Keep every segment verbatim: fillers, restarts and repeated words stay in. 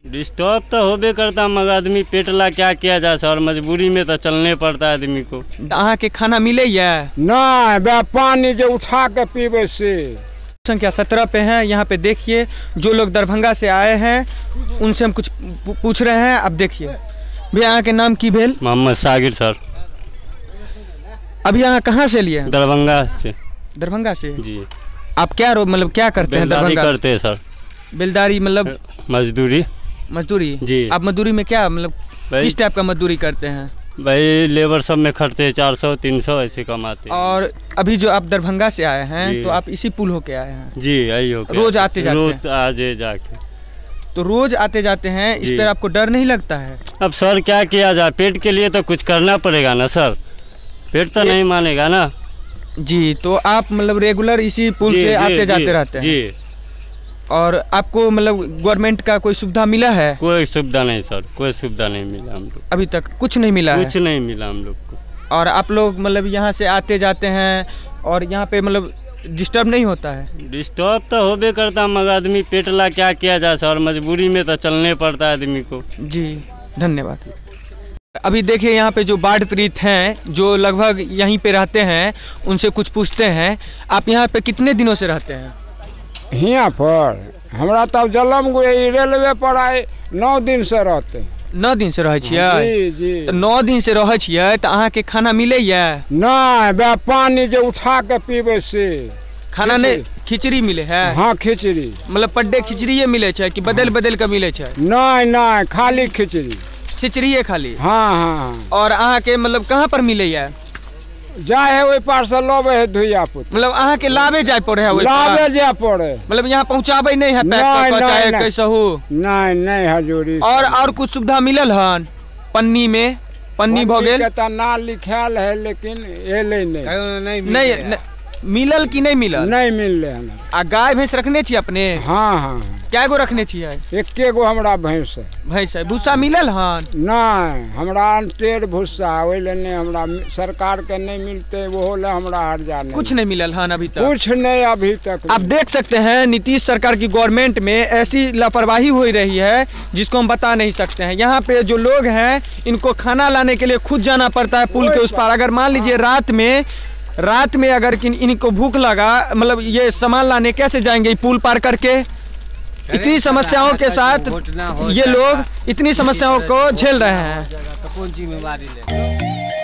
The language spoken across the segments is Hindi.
डिस्टर्ब तो होबे करता, मगर आदमी पेट ला क्या किया जा सर, मजबूरी में तो चलने पड़ता है आदमी को। अहाँ के खाना मिले या नहीं, बे पानी जो उठा के पीबे से। संख्या सत्रह पे हैं। यहाँ पे देखिए जो लोग दरभंगा से आए हैं उनसे हम कुछ पूछ रहे हैं। अब देखिए भैया, यहाँ के नाम की भेल? मोहम्मद सागिर सर। अभी यहाँ कहाँ से लिए? दरभंगा से। दरभंगा से जी। आप क्या मतलब क्या करते हैं? दरभंगा करते हैं सर। बेलदारी मतलब मजदूरी। मजदूरी जी। आप मजदूरी में क्या मतलब किस टाइप का मजदूरी करते हैं? भाई लेबर सब में खटते हैं, चार सौ तीन सौ ऐसे कमाते हैं। और अभी जो आप दरभंगा से आए हैं तो आप इसी पुल होके आए हैं? जी, यही हो। रोज आते जाते रोज आजे जाके तो रोज आते जाते हैं, इस पर आपको डर नहीं लगता है? अब सर क्या किया जाए, पेट के लिए तो कुछ करना पड़ेगा ना सर, पेट तो नहीं मानेगा ना। जी, तो आप मतलब रेगुलर इसी पुल से आते जाते रहते हैं? जी। और आपको मतलब गवर्नमेंट का कोई सुविधा मिला है? कोई सुविधा नहीं सर, कोई सुविधा नहीं मिला हम लोग। अभी तक कुछ नहीं मिला? कुछ है? नहीं मिला हम लोग को। और आप लोग मतलब यहाँ से आते जाते हैं और यहाँ पे मतलब डिस्टर्ब नहीं होता है? डिस्टर्ब तो होबे करता, मगर आदमी पेट ला क्या किया जा सर, मजबूरी में तो चलने पड़ता है आदमी को। जी धन्यवाद। अभी देखिए यहाँ पे जो बाढ़ पीड़ित हैं जो लगभग यहीं पे रहते हैं उनसे कुछ पूछते हैं। आप यहाँ पे कितने दिनों से रहते हैं? यहाँ पर हमरा तब जलम रेलवे पर आए नौ दिन से रहते हैं। नौ दिन से रहे छियै? जी जी। तो नौ दिन से रहे छियै तो अहाँ के खाना मिले या नहीं? बे पानी जो उठा के पीबे से। खाना नहीं, खिचड़ी मिले है? हाँ खिचड़ी। मतलब पर डे खिचड़िए मिले छै कि बदल बदल के मिले छै? नहीं नहीं, खाली खिचड़ी। खिचड़िए खाली? हाँ हाँ। और अहाँ के मतलब कहाँ पर मिले या? जाए है वही पार से लबे है धुइया पुत। मतलब अहाँ के लावे जाए पड़े है? लावे जाए पड़े, मतलब यहाँ पहुँचाबे नहीं है पैक करके चाहे कैसे हो? नहीं नहीं हजूरी। और और कुछ सुविधा मिलल हन? पन्नी में पन्नी भ गेल ना लिखाल है लेकिन एले नहीं। नहीं मिलल कि नहीं मिलल? नहीं मिल रहे। आ गाय भैंस रखने छी अपने? हाँ हाँ। क्या गो रखने छियै? एके गो हमरा भैंस है। भैंस है। भूसा मिलल हन? नहीं, हमरा टेढ़ भूसा ओइले नहीं, हमरा सरकार के नहीं मिलते, वो ले हमरा हर जाने। कुछ नहीं मिलल हन अभी तक? कुछ नहीं अभी तक। आप देख सकते हैं नीतीश सरकार की गवर्नमेंट में ऐसी लापरवाही हो रही है जिसको हम बता नहीं सकते हैं। यहाँ पे जो लोग हैं इनको खाना लाने के लिए खुद जाना पड़ता है पुल के उस पार। अगर मान लीजिए रात में रात में अगर इनको भूख लगा, मतलब ये सामान लाने कैसे जाएंगे पुल पार करके? इतनी समस्याओं के साथ ये लोग इतनी समस्याओं को झेल रहे हैं।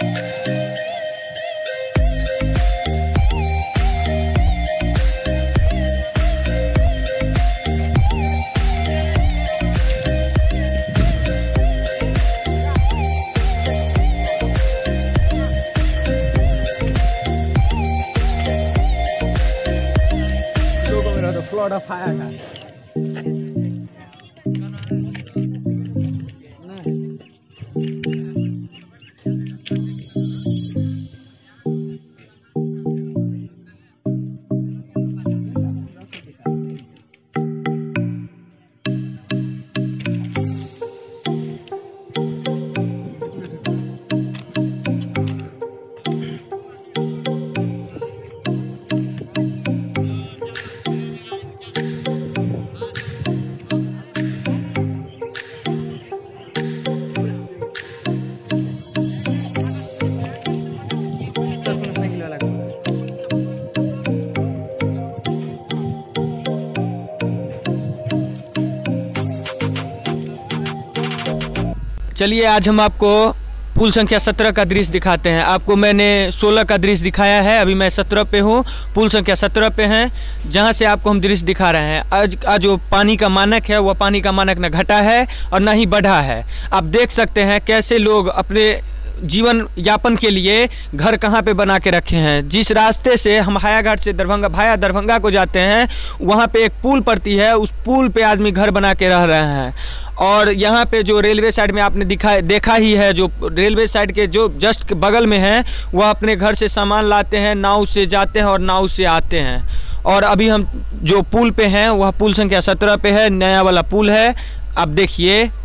Florida fire का चलिए आज हम आपको पुल संख्या सत्रह का दृश्य दिखाते हैं। आपको मैंने सोलह का दृश्य दिखाया है, अभी मैं सत्रह पे हूँ, पुल संख्या सत्रह पे हैं, जहाँ से आपको हम दृश्य दिखा रहे हैं। आज आज जो पानी का मानक है वह पानी का मानक न घटा है और न ही बढ़ा है। आप देख सकते हैं कैसे लोग अपने जीवन यापन के लिए घर कहाँ पे बना के रखे हैं। जिस रास्ते से हम हायाघाट से दरभंगा भाया दरभंगा को जाते हैं वहाँ पे एक पुल पड़ती है, उस पुल पे आदमी घर बना के रह रहे हैं। और यहाँ पे जो रेलवे साइड में आपने दिखा देखा ही है, जो रेलवे साइड के जो जस्ट बगल में है वह अपने घर से सामान लाते हैं, नाव से जाते हैं और नाव से आते हैं। और अभी हम जो पुल पे हैं वह पुल संख्या सत्रह पे है, नया वाला पुल है। आप देखिए